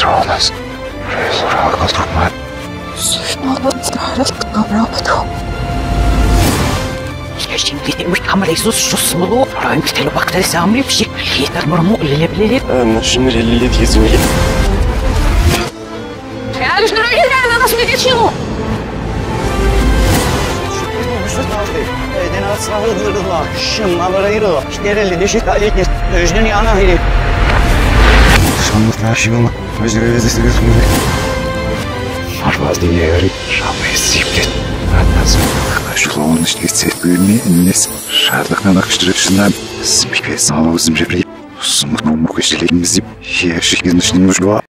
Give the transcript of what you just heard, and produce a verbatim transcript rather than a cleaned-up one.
Шоолаас ресторан голдмаар Сүйнэлд заралт гаврапто. Шин гэдэг үе хамар Иесус шус муу райм тэл бактери самри пшик хитар мөрмө лелеблеле. Анна шинрэллэд хийзвээ. Яалш нэрээ надаас мэдчихэв. Эдэн асрахад дурдла. Шим абарайро. Штерэлли дэшит алитни. Өжнөний ана хири. Шамтар шигэн өзгөрөөс ирсэн. Арваз диэри шамэсиптэт. Анаас ашлоон штицэтгүй нээс шаардлагатай агчрэгчнаа спикээс авсан жипри. Сумно мөхөшлэгмиз хиашигэн шнэмжлоо.